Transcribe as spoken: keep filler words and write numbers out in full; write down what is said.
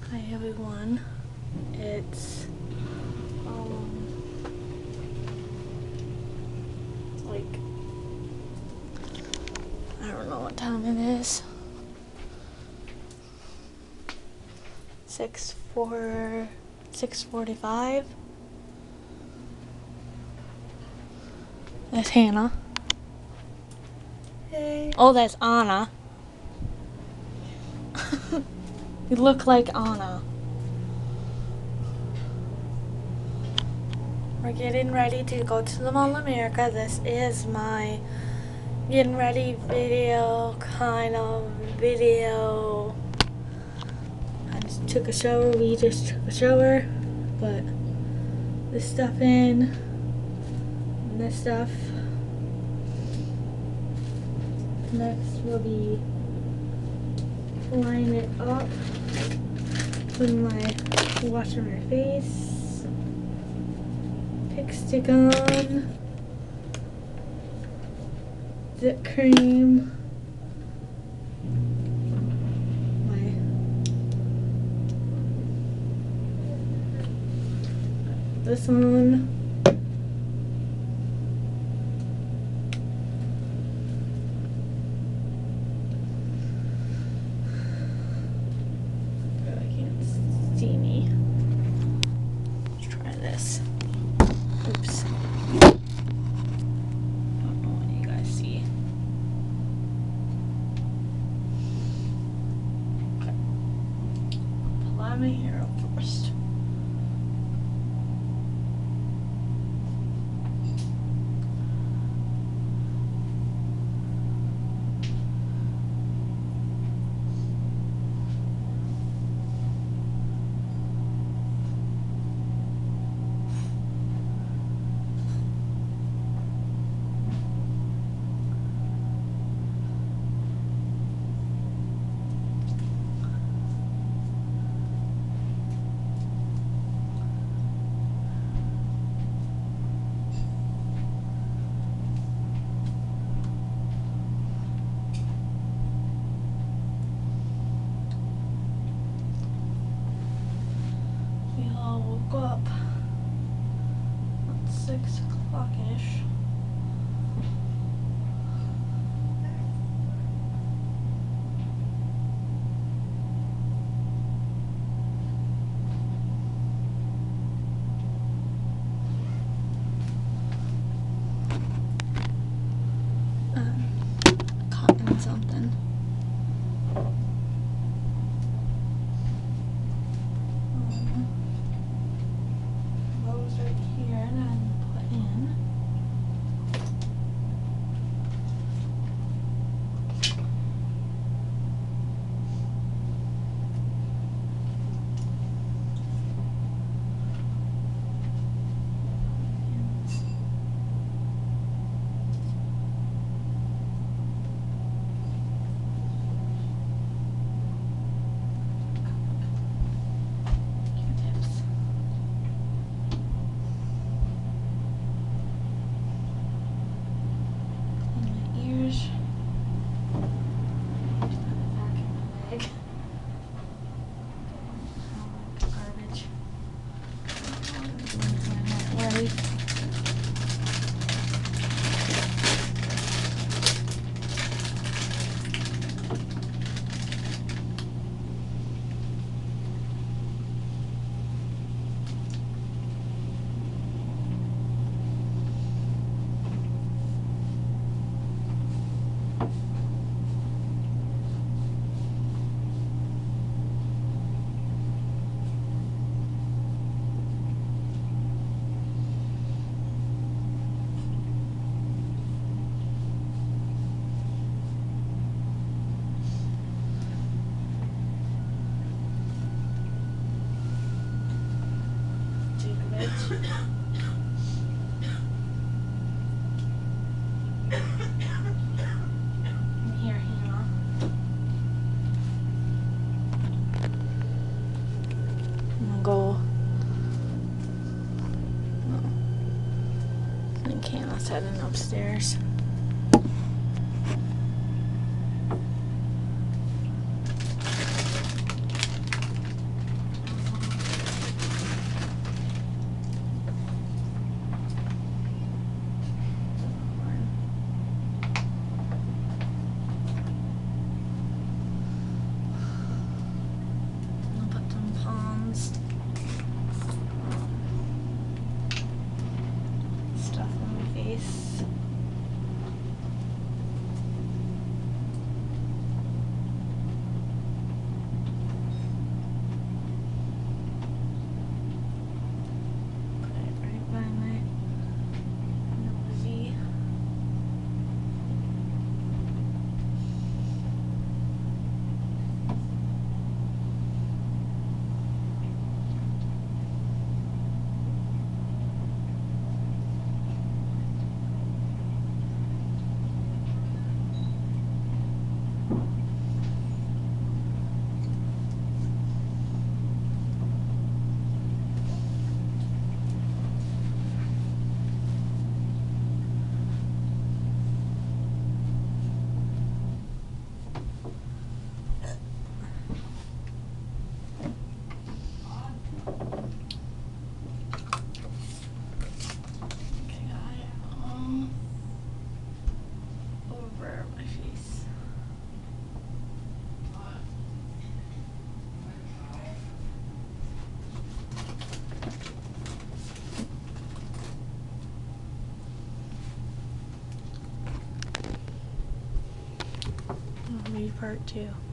Hi everyone, it's um like I don't know what time it is. Six four six forty five. That's Hannah. Hey. Oh, that's Anna. You look like Anna. We're getting ready to go to the Mall of America. This is my getting ready video, kind of video. I just took a shower. We just took a shower. Put this stuff in. And this stuff. Next we'll be line it up. Putting my washing my face. Pick stick on. Zip cream. My this one. I can't see me. Let's try this. Oops. Don't know what you guys see. Okay. Apply my hair up first. We all woke up at six o'clock-ish. Um, cutting something. Those right here, and then put in. Q-tips. In my ears. Back in my leg. Garbage. I'm not ready. Bitch. And here, Hannah. I'm gonna go. No. I think Hannah's heading upstairs. part two.